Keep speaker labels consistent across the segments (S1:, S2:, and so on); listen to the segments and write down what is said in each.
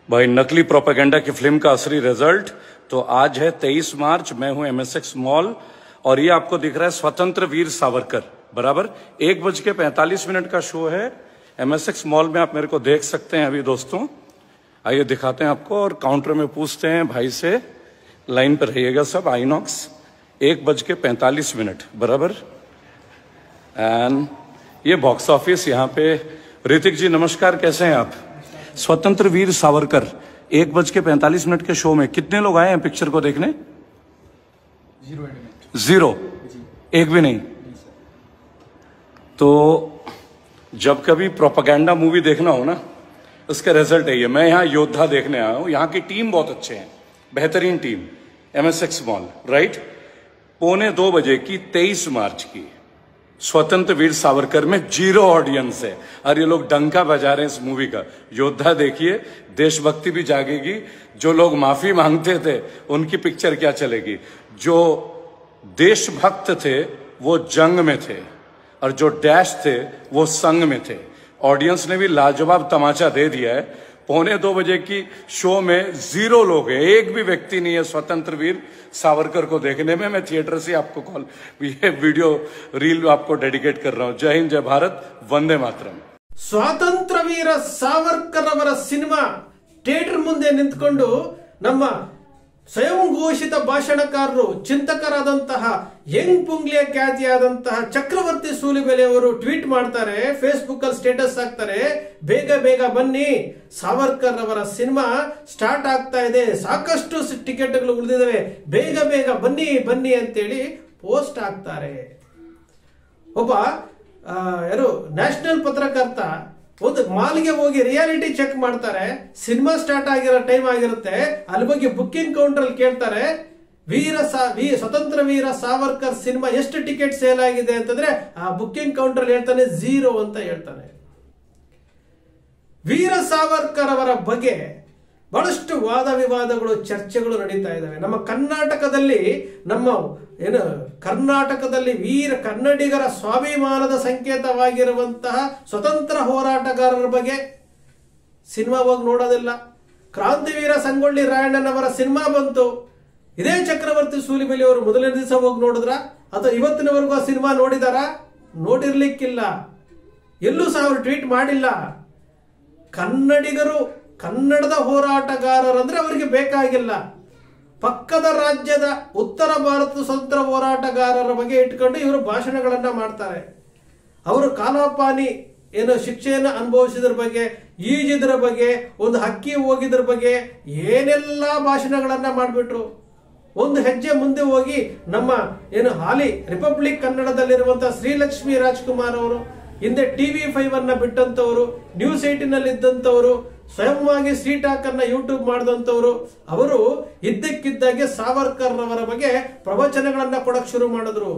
S1: भाई नकली प्रोपेगेंडा की फिल्म का असली रिजल्ट। तो आज है 23 मार्च, मैं हूं MSX मॉल और ये आपको दिख रहा है स्वतंत्र वीर सावरकर। बराबर 1:45 का शो है MSX मॉल में, आप मेरे को देख सकते हैं अभी दोस्तों। आइए दिखाते हैं आपको और काउंटर में पूछते हैं भाई से। लाइन पर रहिएगा सब। आइनॉक्स 1:45 बराबर। एंड ये बॉक्स ऑफिस यहाँ पे। ऋतिक जी नमस्कार, कैसे हैं आप? स्वतंत्र वीर सावरकर 1:45 के शो में कितने लोग आए हैं पिक्चर को देखने? 0 एक भी नहीं। तो जब कभी प्रोपेगेंडा मूवी देखना हो ना, उसका रिजल्ट है ये। मैं यहाँ योद्धा देखने आया हूँ। यहाँ की टीम बहुत अच्छे हैं, बेहतरीन टीम। MSX mall right. 1:45 बजे की 23 मार्च की स्वतंत्र वीर सावरकर में 0 ऑडियंस है और ये लोग डंका बजा रहे हैं इस मूवी का। योद्धा देखिए, देशभक्ति भी जागेगी। जो लोग माफी मांगते थे उनकी पिक्चर क्या चलेगी। जो देशभक्त थे वो जंग में थे और जो डैश थे वो संग में थे। ऑडियंस ने भी लाजवाब तमाचा दे दिया है। 1:45 बजे की शो में 0 लोग हैं, एक भी व्यक्ति नहीं है स्वतंत्र वीर सावरकर को देखने में। मैं थिएटर से आपको ये वीडियो रील आपको डेडिकेट कर रहा हूं। जय हिंद, जय भारत, वंदे मातरम।
S2: ಸ್ವಾತಂತ್ರ್ಯ ವೀರ ಸಾವರ್ಕರ್ ಅವರ ಸಿನಿಮಾ ಥಿಯೇಟರ್ ಮುಂದೆ ನಿಂತುಕೊಂಡು ನಮ್ಮ ಸ್ವಯಂ ಘೋಷಿತ ಭಾಷಣಕಾರರು, ಚಿಂತಕರಾದಂತಹ ಯಂಗ್ ಪುಂಗ್ಲಿಯ ಖ್ಯಾತಿಯಾದಂತಹ ಚಕ್ರವರ್ತಿ ಸೂಲಿಬೆಲೆ ಅವರು ಟ್ವೀಟ್ ಮಾಡ್ತಾರೆ, ಫೇಸ್ಬುಕ್ ಅಲ್ಲಿ ಸ್ಟೇಟಸ್ ಹಾಕ್ತಾರೆ, ಬೇಗ ಬೇಗ ಬನ್ನಿ, ಸಾವರ್ಕರ್ ಅವರ ಸಿನಿಮಾ ಸ್ಟಾರ್ಟ್ ಆಗ್ತಾ ಇದೆ, ಸಾಕಷ್ಟು ಟಿಕೆಟ್ಗಳು ಉಳಿದಿದ್ದಾವೆ, ಬೇಗ ಬೇಗ ಬನ್ನಿ ಬನ್ನಿ ಅಂತೇಳಿ ಪೋಸ್ಟ್ ಹಾಕ್ತಾರೆ. ಒಬ್ಬ ಯಾರು ನ್ಯಾಷನಲ್ ಪತ್ರಕರ್ತ ಒಂದು ಮಾಲ್ಗೆ ಹೋಗಿ ರಿಯಾಲಿಟಿ ಚೆಕ್ ಮಾಡ್ತಾರೆ. ಸಿನಿಮಾ ಸ್ಟಾರ್ಟ್ ಆಗಿರೋ ಟೈಮ್ ಆಗಿರುತ್ತೆ. ಅಲ್ಲಿ ಬಗ್ಗೆ ಬುಕ್ಕಿಂಗ್ ಕೌಂಟರ್ ಅಲ್ಲಿ ಕೇಳ್ತಾರೆ, ಸ್ವತಂತ್ರ ವೀರ ಸಾವರ್ಕರ್ ಸಿನಿಮಾ ಎಷ್ಟು ಟಿಕೆಟ್ ಸೇಲ್ ಆಗಿದೆ ಅಂತಂದ್ರೆ ಆ ಬುಕ್ಕಿಂಗ್ ಕೌಂಟರ್ ಹೇಳ್ತಾನೆ 0 ಅಂತ ಹೇಳ್ತಾನೆ. ವೀರ ಸಾವರ್ಕರ್ ಅವರ ಬಗ್ಗೆ ಬಹಳಷ್ಟು ವಾದ ವಿವಾದಗಳು, ಚರ್ಚೆಗಳು ನಡೀತಾ ಇದ್ದಾವೆ. ನಮ್ಮ ಕರ್ನಾಟಕದಲ್ಲಿ ಕರ್ನಾಟಕದಲ್ಲಿ ಕನ್ನಡಿಗರ ಸ್ವಾಭಿಮಾನದ ಸಂಕೇತವಾಗಿರುವಂತಹ ಸ್ವತಂತ್ರ ಹೋರಾಟಗಾರರ ಬಗ್ಗೆ ಸಿನಿಮಾ ಹೋಗಿ ನೋಡೋದಿಲ್ಲ. ಕ್ರಾಂತಿವೀರ ಸಂಗೊಳ್ಳಿ ರಾಯಣ್ಣನವರ ಸಿನಿಮಾ ಬಂತು, ಇದೇ ಚಕ್ರವರ್ತಿ ಸೂಲಿಬೆಲೆ ಅವರು ಮೊದಲನೇ ದಿವಸ ಹೋಗಿ ನೋಡಿದ್ರ ಅಥವಾ ಇವತ್ತಿನವರೆಗೂ ಆ ಸಿನಿಮಾ ನೋಡಿದಾರ? ನೋಡಿರ್ಲಿಕ್ಕಿಲ್ಲ. ಎಲ್ಲೂ ಸಹ ಅವರು ಟ್ವೀಟ್ ಮಾಡಿಲ್ಲ. ಕನ್ನಡಿಗರು, ಕನ್ನಡದ ಹೋರಾಟಗಾರರಂದ್ರೆ ಅವರಿಗೆ ಬೇಕಾಗಿಲ್ಲ. ಪಕ್ಕದ ರಾಜ್ಯದ ಉತ್ತರ ಭಾರತದ ಸ್ವತಂತ್ರ ಹೋರಾಟಗಾರರ ಬಗ್ಗೆ ಇಟ್ಕೊಂಡು ಇವರು ಭಾಷಣಗಳನ್ನ ಮಾಡ್ತಾರೆ. ಅವರು ಕಾಲಾಪಾನಿ ಶಿಕ್ಷೆಯನ್ನು ಅನುಭವಿಸಿದ್ರ ಬಗ್ಗೆ, ಈಜಿದ್ರ ಬಗ್ಗೆ, ಒಂದು ಹಕ್ಕಿ ಹೋಗಿದ್ರ ಬಗ್ಗೆ ಏನೆಲ್ಲ ಭಾಷಣಗಳನ್ನ ಮಾಡಿಬಿಟ್ರು. ಒಂದು ಹೆಜ್ಜೆ ಮುಂದೆ ಹೋಗಿ ನಮ್ಮ ಹಾಲಿ ರಿಪಬ್ಲಿಕ್ ಕನ್ನಡದಲ್ಲಿರುವಂತಹ ಶ್ರೀಲಕ್ಷ್ಮಿ ರಾಜ್ಕುಮಾರ್ ಅವರು, ಹಿಂದೆ TV5 ಅನ್ನ ಬಿಟ್ಟಂತವರು, ನ್ಯೂಸ್ 18 ನಲ್ಲಿ ಇದ್ದಂತವರು, ಸ್ವಯಂವಾಗಿ ಟಾಕ್ ಅನ್ನ ಯೂಟ್ಯೂಬ್ ಮಾಡಿದಂತವರು, ಅವರು ಇದ್ದಕ್ಕಿದ್ದಾಗೆ ಸಾವರ್ಕರ್ ಅವರ ಬಗ್ಗೆ ಪ್ರವಚನಗಳನ್ನ ಕೊಡಕ್ ಶುರು ಮಾಡಿದ್ರು.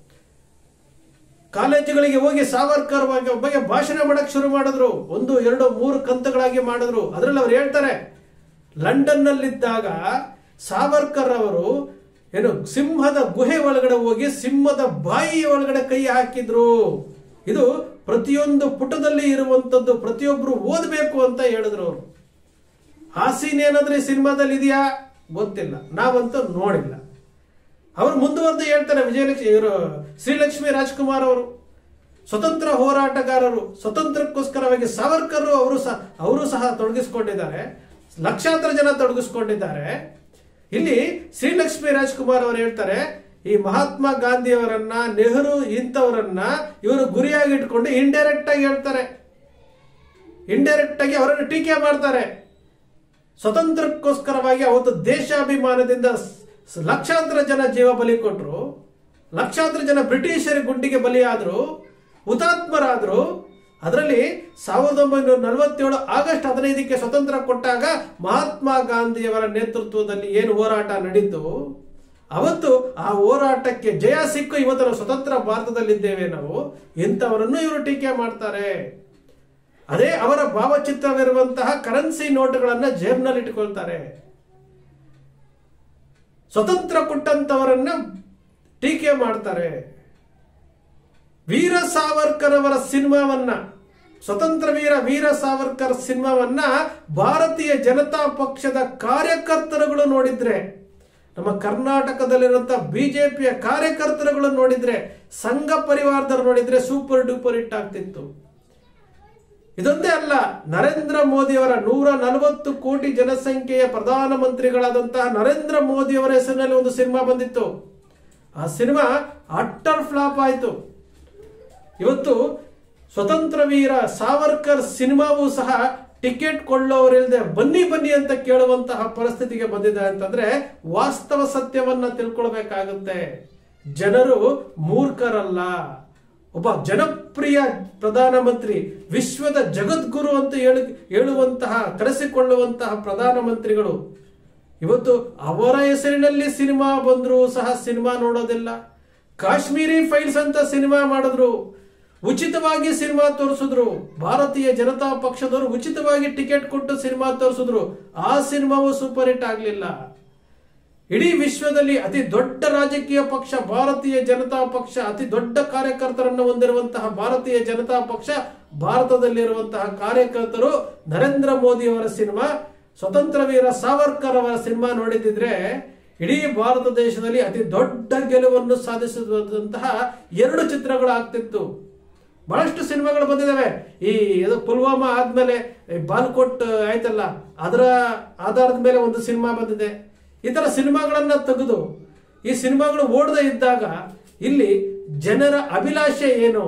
S2: ಕಾಲೇಜುಗಳಿಗೆ ಹೋಗಿ ಸಾವರ್ಕರ್ ಬಗ್ಗೆ ಭಾಷಣ ಮಾಡಕ್ ಶುರು ಮಾಡಿದ್ರು. 1, 2, 3 ಕಂತುಗಳಾಗಿ ಮಾಡಿದ್ರು. ಅದರಲ್ಲಿ ಅವ್ರು ಹೇಳ್ತಾರೆ, ಲಂಡನ್ ನಲ್ಲಿದ್ದಾಗ ಸಾವರ್ಕರ್ ಅವರು ಸಿಂಹದ ಗುಹೆ ಒಳಗಡೆ ಹೋಗಿ ಸಿಂಹದ ಬಾಯಿ ಒಳಗಡೆ ಕೈ ಹಾಕಿದ್ರು. ಇದು ಪ್ರತಿಯೊಂದು ಪುಟದಲ್ಲಿ ಇರುವಂತದ್ದು, ಪ್ರತಿಯೊಬ್ರು ಓದಬೇಕು ಅಂತ ಹೇಳಿದ್ರು ಅವರು. ಆ ಸೀನ್ ಏನಾದ್ರೆ ಸಿನಿಮಾದಲ್ಲಿ ಇದೆಯಾ ಗೊತ್ತಿಲ್ಲ, ನಾವಂತೂ ನೋಡಿಲ್ಲ. ಅವರು ಮುಂದುವರೆದು ಹೇಳ್ತಾರೆ, ಶ್ರೀಲಕ್ಷ್ಮಿ ರಾಜ್ಕುಮಾರ್ ಅವರು ಸ್ವತಂತ್ರ ಹೋರಾಟಗಾರರು, ಸ್ವತಂತ್ರಕ್ಕೋಸ್ಕರವಾಗಿ ಸಾವರ್ಕರ್ ಅವರು ಸಹ ತೊಡಗಿಸಿಕೊಂಡಿದ್ದಾರೆ, ಲಕ್ಷಾಂತರ ಜನ ತೊಡಗಿಸಿಕೊಂಡಿದ್ದಾರೆ. ಇಲ್ಲಿ ಶ್ರೀಲಕ್ಷ್ಮಿ ರಾಜ್ಕುಮಾರ್ ಅವರು ಹೇಳ್ತಾರೆ, ಈ ಮಹಾತ್ಮ ಗಾಂಧಿಯವರನ್ನ, ನೆಹರು ಇಂಥವರನ್ನ ಇವರು ಗುರಿಯಾಗಿ ಇಟ್ಕೊಂಡು ಇಂಡೈರೆಕ್ಟ್ ಆಗಿ ಹೇಳ್ತಾರೆ, ಇಂಡೈರೆಕ್ಟ್ ಆಗಿ ಅವರನ್ನು ಟೀಕೆ ಮಾಡ್ತಾರೆ. ಸ್ವತಂತ್ರಕ್ಕೋಸ್ಕರವಾಗಿ ಅವತ್ತು ದೇಶಾಭಿಮಾನದಿಂದ ಲಕ್ಷಾಂತರ ಜನ ಜೀವ ಬಲಿ ಕೊಟ್ಟರು, ಲಕ್ಷಾಂತರ ಜನ ಬ್ರಿಟಿಷರ ಗುಂಡಿಗೆ ಬಲಿಯಾದ್ರು, ಹುತಾತ್ಮರಾದ್ರು. ಅದರಲ್ಲಿ 1947 ಆಗಸ್ಟ್ 15ಕ್ಕೆ ಸ್ವತಂತ್ರ ಕೊಟ್ಟಾಗ ಮಹಾತ್ಮ ಗಾಂಧಿಯವರ ನೇತೃತ್ವದಲ್ಲಿ ಏನು ಹೋರಾಟ ನಡೀತು, ಅವತ್ತು ಆ ಹೋರಾಟಕ್ಕೆ ಜಯ ಸಿಕ್ಕು ಇವತ್ತು ನಾವು ಸ್ವತಂತ್ರ ಭಾರತದಲ್ಲಿದ್ದೇವೆ. ನಾವು ಇಂಥವರನ್ನು ಇವರು ಟೀಕೆ ಮಾಡ್ತಾರೆ. ಅದೇ ಅವರ ಭಾವಚಿತ್ರವಿರುವಂತಹ ಕರೆನ್ಸಿ ನೋಟುಗಳನ್ನ ಜೇಬ್ನಲ್ಲಿ ಇಟ್ಟುಕೊಳ್ತಾರೆ. ಸ್ವತಂತ್ರ ಕೊಟ್ಟಂತವರನ್ನ ಟೀಕೆ ಮಾಡ್ತಾರೆ. ವೀರ ಸಾವರ್ಕರ್ ಅವರ ಸಿನಿಮಾವನ್ನ ಸ್ವತಂತ್ರ ವೀರ ಸಾವರ್ಕರ್ ಸಿನಿಮಾವನ್ನ ಭಾರತೀಯ ಜನತಾ ಪಕ್ಷದ ಕಾರ್ಯಕರ್ತರುಗಳು ನೋಡಿದ್ರೆ, ನಮ್ಮ ಕರ್ನಾಟಕದಲ್ಲಿರುವಂತಹ ಬಿಜೆಪಿಯ ಕಾರ್ಯಕರ್ತರುಗಳು ನೋಡಿದ್ರೆ, ಸಂಘ ಪರಿವಾರದವರು ನೋಡಿದ್ರೆ ಸೂಪರ್ ಡೂಪರ್ ಹಿಟ್ ಆಗ್ತಿತ್ತು. ಇದೊಂದೇ ಅಲ್ಲ, ನರೇಂದ್ರ ಮೋದಿಯವರ 140 ಕೋಟಿ ಜನಸಂಖ್ಯೆಯ ಪ್ರಧಾನಮಂತ್ರಿಗಳಾದಂತಹ ನರೇಂದ್ರ ಮೋದಿಯವರ ಹೆಸರಿನಲ್ಲಿ ಒಂದು ಸಿನಿಮಾ ಬಂದಿತ್ತು. ಆ ಸಿನಿಮಾ ಅಟ್ಟರ್ ಫ್ಲಾಪ್ ಆಯಿತು. ಇವತ್ತು ಸ್ವತಂತ್ರ ವೀರ ಸಾವರ್ಕರ್ ಸಿನಿಮಾವೂ ಸಹ ಟಿಕೆಟ್ ಕೊಳ್ಳೋರಿಲ್ಲದೆ ಬನ್ನಿ ಅಂತ ಕೇಳುವಂತಹ ಪರಿಸ್ಥಿತಿಗೆ ಬಂದಿದೆ ಅಂತಂದ್ರೆ ವಾಸ್ತವ ಸತ್ಯವನ್ನ ತಿಳ್ಕೊಳ್ಬೇಕಾಗುತ್ತೆ. ಜನರು ಮೂರ್ಖರಲ್ಲ. ಒಬ್ಬ ಜನಪ್ರಿಯ ಪ್ರಧಾನಮಂತ್ರಿ, ವಿಶ್ವದ ಜಗದ್ಗುರು ಅಂತ ಹೇಳುವಂತಹ ಕರೆಸಿಕೊಳ್ಳುವಂತಹ ಪ್ರಧಾನಮಂತ್ರಿಗಳು ಇವತ್ತು ಅವರ ಹೆಸರಿನಲ್ಲಿ ಸಿನಿಮಾ ಬಂದ್ರು ಸಹ ಸಿನಿಮಾ ನೋಡೋದಿಲ್ಲ. ಕಾಶ್ಮೀರಿ ಫೈಲ್ಸ್ ಅಂತ ಸಿನಿಮಾ ಮಾಡಿದ್ರು, ಉಚಿತವಾಗಿ ಸಿನಿಮಾ ತೋರಿಸಿದ್ರು. ಭಾರತೀಯ ಜನತಾ ಪಕ್ಷದವರು ಉಚಿತವಾಗಿ ಟಿಕೆಟ್ ಕೊಟ್ಟು ಸಿನಿಮಾ ತೋರಿಸಿದ್ರು. ಆ ಸಿನಿಮಾವು ಸೂಪರ್ ಹಿಟ್ ಆಗಲಿಲ್ಲ. ಇಡೀ ವಿಶ್ವದಲ್ಲಿ ಅತಿ ದೊಡ್ಡ ರಾಜಕೀಯ ಪಕ್ಷ ಭಾರತೀಯ ಜನತಾ ಪಕ್ಷ, ಅತಿ ದೊಡ್ಡ ಕಾರ್ಯಕರ್ತರನ್ನು ಹೊಂದಿರುವಂತಹ ಭಾರತೀಯ ಜನತಾ ಪಕ್ಷ, ಭಾರತದಲ್ಲಿರುವಂತಹ ಕಾರ್ಯಕರ್ತರು ನರೇಂದ್ರ ಮೋದಿ ಅವರ ಸಿನಿಮಾ, ಸ್ವತಂತ್ರ ವೀರ ಸಾವರ್ಕರ್ ಅವರ ಸಿನಿಮಾ ನೋಡಿದ್ರೆ ಇಡೀ ಭಾರತ ದೇಶದಲ್ಲಿ ಅತಿ ದೊಡ್ಡ ಗೆಲುವನ್ನು ಸಾಧಿಸಿದಂತಹ 2 ಚಿತ್ರಗಳು ಆಗ್ತಿತ್ತು. ಬಹಳಷ್ಟು ಸಿನಿಮಾಗಳು ಬಂದಿದ್ದಾವೆ. ಈ ಪುಲ್ವಾಮಾ ಆದ್ಮೇಲೆ ಬಾಲ್ಕೋಟ್ ಆಯ್ತಲ್ಲ, ಅದರ ಆಧಾರದ ಮೇಲೆ ಒಂದು ಸಿನಿಮಾ ಬಂದಿದೆ. ಈ ತರ ಸಿನಿಮಾಗಳನ್ನ ತೆಗೆದು ಈ ಸಿನಿಮಾಗಳು ಓಡದೆ ಇದ್ದಾಗ ಇಲ್ಲಿ ಜನರ ಅಭಿಲಾಷೆ ಏನು,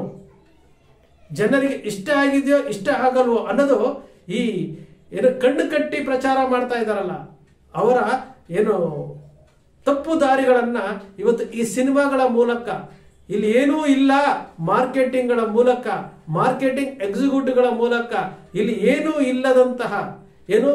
S2: ಜನರಿಗೆ ಇಷ್ಟ ಆಗಿದೆಯೋ ಇಷ್ಟ ಆಗಲ್ವೋ ಅನ್ನೋದು ಈ ಏನು ಕಣ್ಣು ಕಟ್ಟಿ ಪ್ರಚಾರ ಮಾಡ್ತಾ ಇದ್ದಾರಲ್ಲ ಅವರ ಏನು ತಪ್ಪು ದಾರಿಗಳನ್ನ ಇವತ್ತು ಈ ಸಿನಿಮಾಗಳ ಮೂಲಕ, ಇಲ್ಲಿ ಏನೂ ಇಲ್ಲ ಮಾರ್ಕೆಟಿಂಗ್ಗಳ ಮೂಲಕ, ಮಾರ್ಕೆಟಿಂಗ್ ಎಕ್ಸಿಕ್ಯೂಟಿವ್ಗಳ ಮೂಲಕ, ಇಲ್ಲಿ ಏನೂ ಇಲ್ಲದಂತಹ ಏನು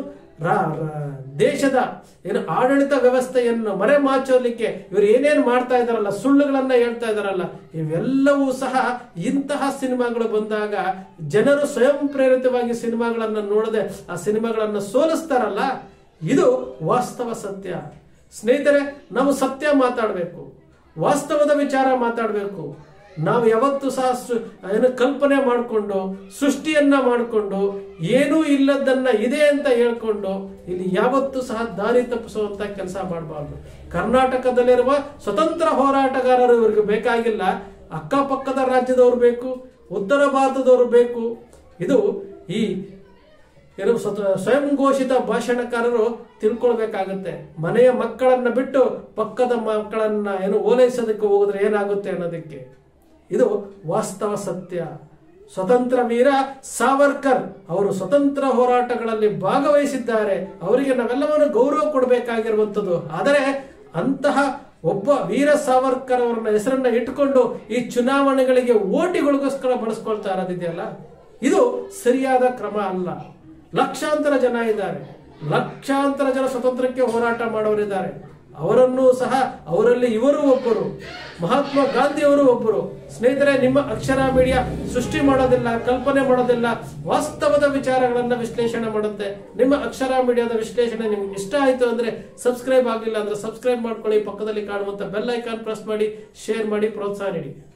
S2: ದೇಶದ ಏನು ಆಡಳಿತ ವ್ಯವಸ್ಥೆಯನ್ನು ಮರೆಮಾಚೋಲಿಕ್ಕೆ ಇವರು ಏನೇನು ಮಾಡ್ತಾ ಇದಾರಲ್ಲ, ಸುಳ್ಳುಗಳನ್ನ ಹೇಳ್ತಾ ಇದಾರಲ್ಲ, ಇವೆಲ್ಲವೂ ಸಹ ಇಂತಹ ಸಿನಿಮಾಗಳು ಬಂದಾಗ ಜನರು ಸ್ವಯಂ ಪ್ರೇರಿತವಾಗಿ ಸಿನಿಮಾಗಳನ್ನ ನೋಡದೆ ಆ ಸಿನಿಮಾಗಳನ್ನ ಸೋಲಿಸ್ತಾರಲ್ಲ, ಇದು ವಾಸ್ತವ ಸತ್ಯ. ಸ್ನೇಹಿತರೆ, ನಾವು ಸತ್ಯ ಮಾತಾಡಬೇಕು, ವಾಸ್ತವದ ವಿಚಾರ ಮಾತಾಡಬೇಕು. ನಾವು ಯಾವತ್ತೂ ಸಹ ಏನು ಕಲ್ಪನೆ ಮಾಡಿಕೊಂಡು ಸೃಷ್ಟಿಯನ್ನ ಮಾಡಿಕೊಂಡು ಏನೂ ಇಲ್ಲದನ್ನ ಇದೆ ಅಂತ ಹೇಳ್ಕೊಂಡು ಇಲ್ಲಿ ಯಾವತ್ತೂ ಸಹ ದಾರಿ ತಪ್ಪಿಸುವಂತ ಕೆಲಸ ಮಾಡಬಾರ್ದು. ಕರ್ನಾಟಕದಲ್ಲಿರುವ ಸ್ವತಂತ್ರ ಹೋರಾಟಗಾರರು ಇವರಿಗೆ ಬೇಕಾಗಿಲ್ಲ, ಅಕ್ಕಪಕ್ಕದ ರಾಜ್ಯದವರು ಬೇಕು, ಉತ್ತರ ಭಾರತದವರು ಬೇಕು. ಇದು ಈ ಏನು ಸ್ವಯಂ ಘೋಷಿತ ಭಾಷಣಕಾರರು ತಿಳ್ಕೊಳ್ಬೇಕಾಗುತ್ತೆ. ಮನೆಯ ಮಕ್ಕಳನ್ನ ಬಿಟ್ಟು ಪಕ್ಕದ ಮಕ್ಕಳನ್ನ ಏನು ಓಲೈಸೋದಕ್ಕೆ ಹೋಗಿದ್ರೆ ಏನಾಗುತ್ತೆ ಅನ್ನೋದಕ್ಕೆ ಇದು ವಾಸ್ತವ ಸತ್ಯ. ಸ್ವತಂತ್ರ ವೀರ ಸಾವರ್ಕರ್ ಅವರು ಸ್ವತಂತ್ರ ಹೋರಾಟಗಳಲ್ಲಿ ಭಾಗವಹಿಸಿದ್ದಾರೆ, ಅವರಿಗೆ ನಾವೆಲ್ಲವನ್ನು ಗೌರವ ಕೊಡಬೇಕಾಗಿರುವಂಥದ್ದು. ಆದರೆ ಅಂತಹ ಒಬ್ಬ ವೀರ ಸಾವರ್ಕರ್ ಅವರನ್ನ ಹೆಸರನ್ನ ಇಟ್ಟುಕೊಂಡು ಈ ಚುನಾವಣೆಗಳಿಗೆ ಓಟಿಗಳಿಗೋಸ್ಕರ ಬಳಸ್ಕೊಳ್ತಾ ಇರೋದಿದೆಯಲ್ಲ, ಇದು ಸರಿಯಾದ ಕ್ರಮ ಅಲ್ಲ. ಲಕ್ಷಾಂತರ ಜನ ಇದ್ದಾರೆ, ಲಕ್ಷಾಂತರ ಜನ ಸ್ವತಂತ್ರಕ್ಕೆ ಹೋರಾಟ ಮಾಡೋರಿದ್ದಾರೆ. ಅವರನ್ನು ಸಹ ಅವರಲ್ಲಿ ಇವರು ಒಬ್ಬರು, ಮಹಾತ್ಮ ಗಾಂಧಿ ಅವರು ಒಬ್ಬರು. ಸ್ನೇಹಿತರೆ, ನಿಮ್ಮ ಅಕ್ಷರ ಮೀಡಿಯಾ ಸೃಷ್ಟಿ ಮಾಡೋದಿಲ್ಲ, ಕಲ್ಪನೆ ಮಾಡೋದಿಲ್ಲ, ವಾಸ್ತವದ ವಿಚಾರಗಳನ್ನ ವಿಶ್ಲೇಷಣೆ ಮಾಡುತ್ತೆ. ನಿಮ್ಮ ಅಕ್ಷರ ಮೀಡಿಯಾದ ವಿಶ್ಲೇಷಣೆ ನಿಮ್ಗೆ ಇಷ್ಟ ಆಯ್ತು ಅಂದ್ರೆ ಸಬ್ಸ್ಕ್ರೈಬ್ ಆಗಿಲ್ಲ ಅಂದ್ರೆ ಸಬ್ಸ್ಕ್ರೈಬ್ ಮಾಡ್ಕೊಳ್ಳಿ, ಪಕ್ಕದಲ್ಲಿ ಕಾಣುವಂತ ಬೆಲ್ ಐಕಾನ್ ಪ್ರೆಸ್ ಮಾಡಿ, ಶೇರ್ ಮಾಡಿ, ಪ್ರೋತ್ಸಾಹ ನೀಡಿ.